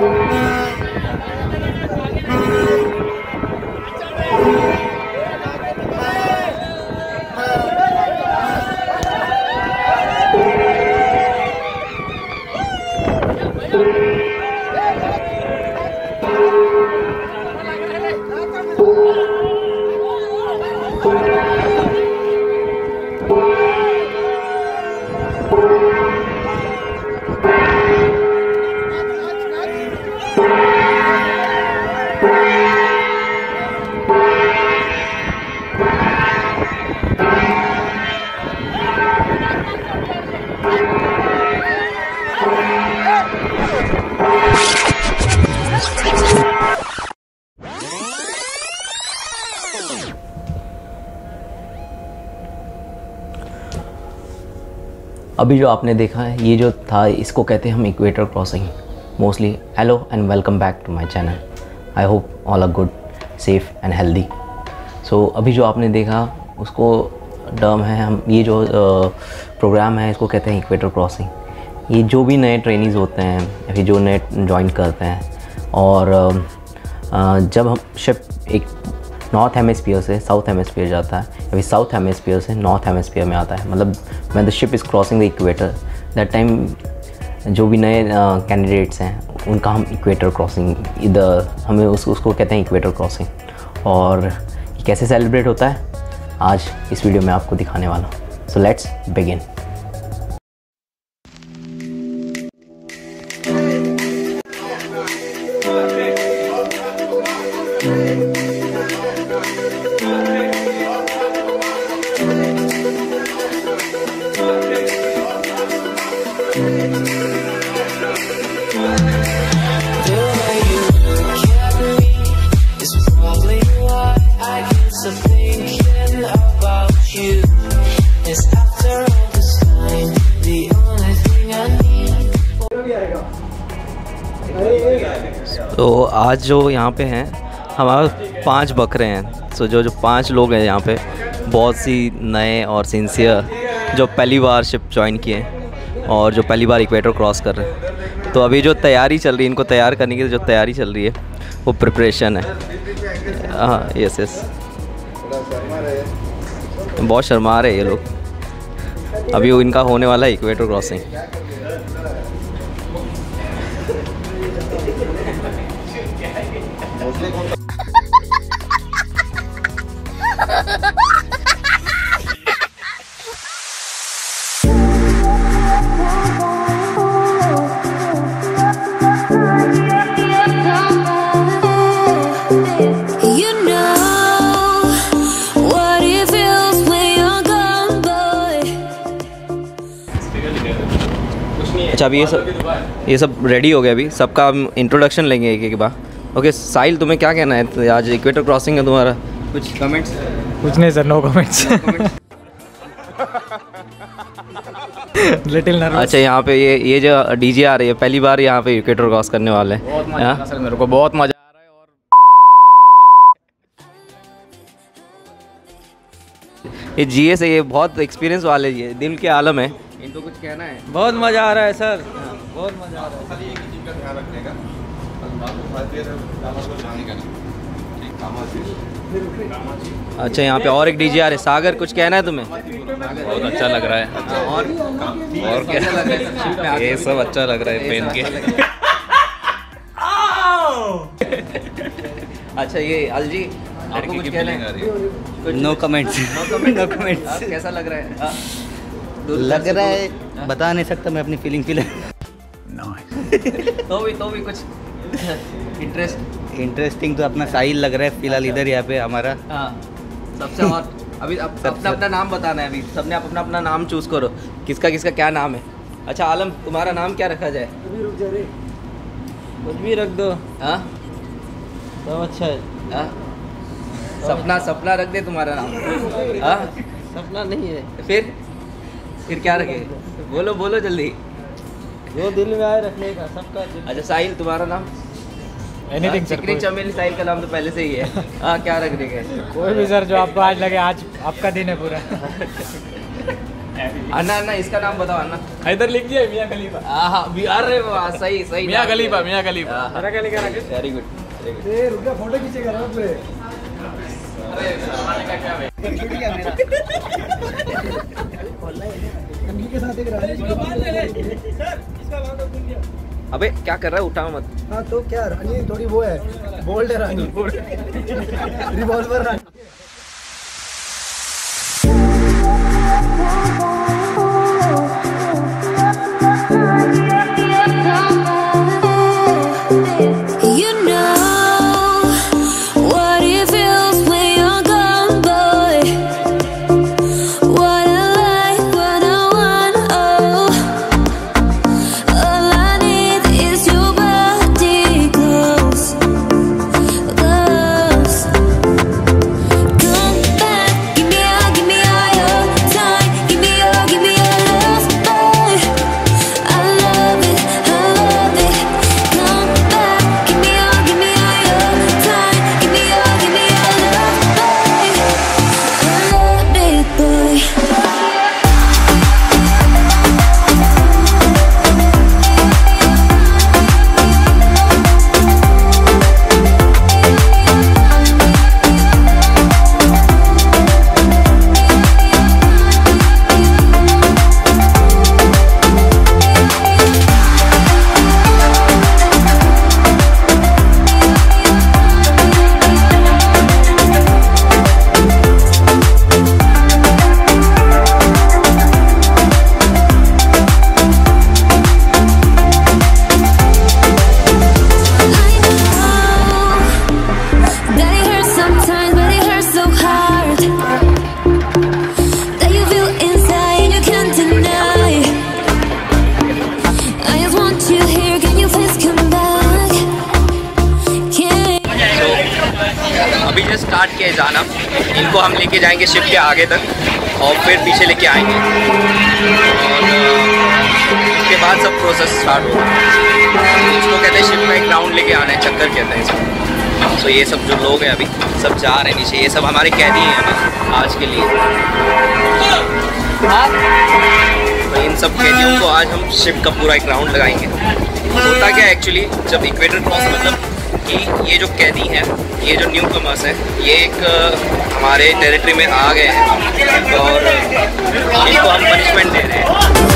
अभी जो आपने देखा है ये जो था इसको कहते हैं हम equator crossing mostly. Hello and welcome back to my channel. I hope all are good, safe and healthy. So अभी जो आपने देखा उसको टर्म है हम ये जो प्रोग्राम है इसको कहते हैं इक्वेटर क्रॉसिंग। ये जो भी नए ट्रेनीज़ होते हैं या फिर जो नए ज्वाइन करते हैं और जब हम शिप एक नॉर्थ हेमिस्फीयर से साउथ हेमिस्फीयर जाता है या फिर साउथ हेमिस्फीयर से नॉर्थ हेमिस्फीयर में आता है, मतलब when the ship is crossing the equator that time जो भी नए कैंडिडेट्स हैं उनका हम इक्वेटर क्रॉसिंग इधर हमें उसको कहते हैं इक्वेटर क्रॉसिंग। और ये कैसे सेलिब्रेट होता है आज इस वीडियो में आपको दिखाने वाला हूँ। So let's begin. तो आज जो यहाँ पे हैं हमारे 5 बकरे हैं। सो जो 5 लोग हैं यहाँ पे बहुत सी नए और सिंसियर जो पहली बार शिप ज्वाइन किए हैं और जो पहली बार इक्वेटर क्रॉस कर रहे हैं। तो अभी जो तैयारी चल रही है, इनको तैयार करने की जो तैयारी चल रही है वो प्रिपरेशन है। हाँ यस यस, बहुत शर्मा रहे ये लोग। अभी इनका होने वाला है इक्वेटर क्रॉसिंग। अच्छा अभी ये सब रेडी हो गया। अभी सबका हम इंट्रोडक्शन लेंगे एक एक बार। ओके साहिल, तुम्हें क्या कहना है? तो आज इक्वेटर क्रॉसिंग है तुम्हारा, कुछ कमेंट्स? कुछ नहीं sir, no comments. Little nervous. अच्छा यहाँ पे ये जो डीजे आ रही है पहली बार यहाँ पे इक्वेटर क्रॉस करने वाले हैं। बहुत मजा आ रहा है सर, मेरे को बहुत मजा आ रहा है। और ये जीए से ये बहुत एक्सपीरियंस वाले ये दिल के आलम है, इनको कुछ कहना है? बहुत मज़ा आ रहा है सर, बहुत मज़ा आ रहा है। खाली एक ही चीज़ का ध्यान रखने का, अच्छा यहाँ पे और एक डीजे आ रहे। सागर, कुछ कहना है तुम्हें? बहुत अच्छा लग रहा है। और कैसा लग रहा है? ये सब अच्छा लग रहा है पहन के। अच्छा ये अलजी, आपको कुछ कहना है? No comments. No comments. कैसा लग रहा है? लग रहा है बता नहीं सकता मैं अपनी फीलिंग तो भी कुछ इंटरेस्टिंग तो अपना साहिल लग रहा है फिलहाल इधर यहाँ पे हमारा। हाँ सबसे और अभी अपना अपना नाम बताना है। अभी सबने अपना अपना नाम चूज़ करो, किसका किसका क्या नाम है। अच्छा आलम, तुम्हारा नाम क्या रखा जाए? कुछ भी रख दो। हाँ सब अच्छा है। हाँ सपना रख दे तुम्हारा नाम। हाँ सपना नहीं है। फिर क्या रखे? बोलो जल्दी। जो दिल में आए रखने का, सबका दिल। अच्छा साहिल, तुम्हारा नाम? Anything sir. चिकनी चमेली साहिल का नाम तो पहले से ही है। हाँ क्या रखने का? कोई भी सर जो आपको आज लगे, आज आपका दिन है पूरा। अन्ना अन्ना इसका नाम बताओ अन्ना। इधर लिख दिया मियां खलीफा। हाँ अरे वाह सही सही मियां खलीफा, मियां खलीफा। मेरा क्या लिखा रखा? Very good very good. रुक जा, फोटो खींचेगा ना पूरे। कंघी के साथ एक रानी। अबे क्या कर रहा है, उठा मत। हाँ तो क्या, रानी थोड़ी वो है, बोल्ड है रानी, रिवॉल्वर रानी। अभी जो स्टार्ट किया है जाना, इनको हम लेके जाएंगे शिप के आगे तक और फिर पीछे लेके आएंगे और उसके बाद सब प्रोसेस स्टार्ट होगा। इसको कहते हैं शिप में एक राउंड लेके आना है, चक्कर कहते हैं इसको। तो ये सब जो लोग हैं अभी सब जा रहे हैं नीचे, ये सब हमारे कैदी हैं अभी आज के लिए। तो इन सब कैदियों को आज हम शिप का पूरा एक राउंड लगाएंगे। होता क्या एक्चुअली, जब इक्वेटर क्रॉस मतलब कि ये जो कैदी हैं, ये जो न्यू कमर्स हैं, ये एक हमारे टेरिटरी में आ गए हैं और इनको हम पनिशमेंट दे रहे हैं।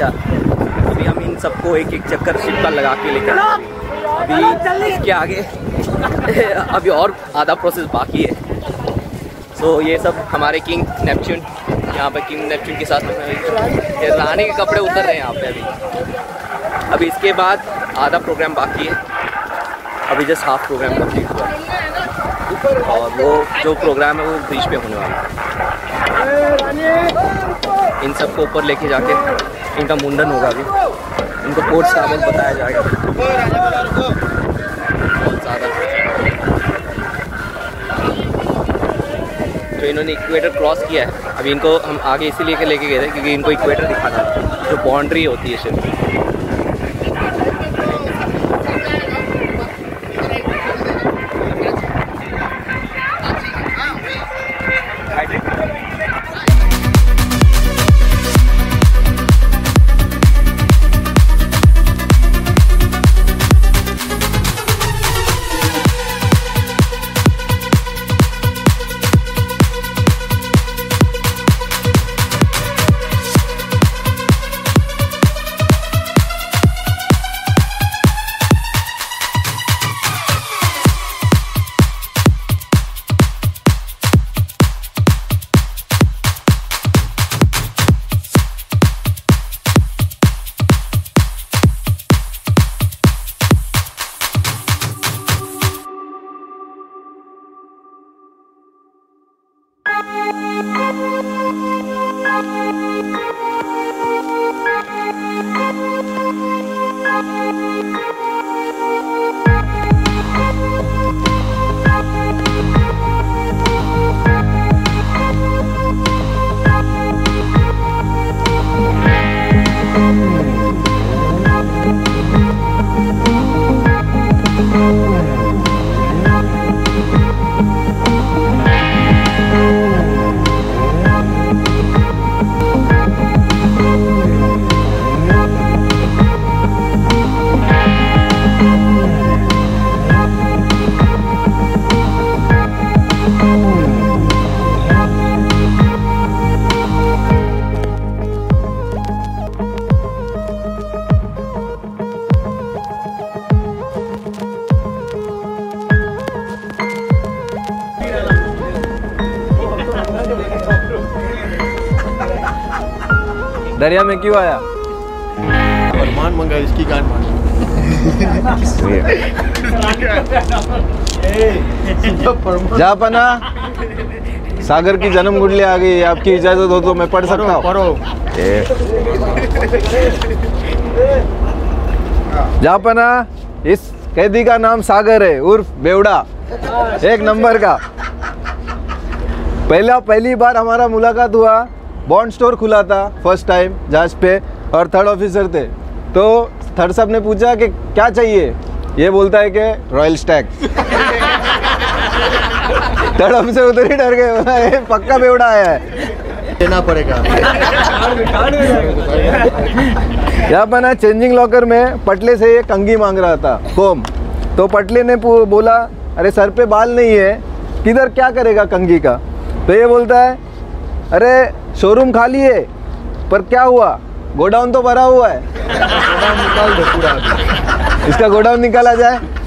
अच्छा, अभी हम इन सबको एक एक चक्कर शिप का लगा के लेकर अभी इसके आगे अभी और आधा प्रोसेस बाकी है। सो ये सब हमारे किंग नेपच्यून, यहाँ पे किंग नेपच्यून के साथ रानी के कपड़े उतर रहे हैं यहाँ पे अभी इसके बाद आधा प्रोग्राम बाकी है, अभी जस्ट हाफ प्रोग्राम कंप्लीट हुआ है और वो जो प्रोग्राम है वो बीच पे होने वाला है। इन सबको ऊपर लेके जाके इनका मुंडन होगा, अभी इनको कोर्ट स्टाइल बताया जाएगा बहुत ज़्यादा। तो इन्होंने इक्वेटर क्रॉस किया है, अभी इनको हम आगे इसीलिए लेके गए थे क्योंकि इनको इक्वेटर दिखाना था, जो बाउंड्री होती है शिप। दरिया में क्यों आया? फरमान मंगा इसकी गांड मार। जापना सागर की जन्म गुंडली आ गई, आपकी इजाजत हो तो मैं पढ़ सकता हूँ? पढ़ो। जापना इस कैदी का नाम सागर है उर्फ बेवड़ा, एक नंबर का। पहली बार हमारा मुलाकात हुआ, बॉन्ड स्टोर खुला था फर्स्ट टाइम जहाज पे, और थर्ड ऑफिसर थे। तो थर्ड साहब ने पूछा कि क्या चाहिए, ये बोलता है कि रॉयल स्टैग। थर्ड ऑफिसर उधर ही डर गए, पक्का बेवड़ा आया है, देना पड़ेगा। यहाँ बना चेंजिंग लॉकर में पटले से ये कंघी मांग रहा था, कोम। तो पटले ने बोला अरे सर पे बाल नहीं है, किधर क्या करेगा कंघी का? तो ये बोलता है अरे शोरूम खाली है, पर क्या हुआ, गोडाउन तो भरा हुआ है। गोडाउन निकाल दो पूरा। इसका गोडाउन निकाला जाए।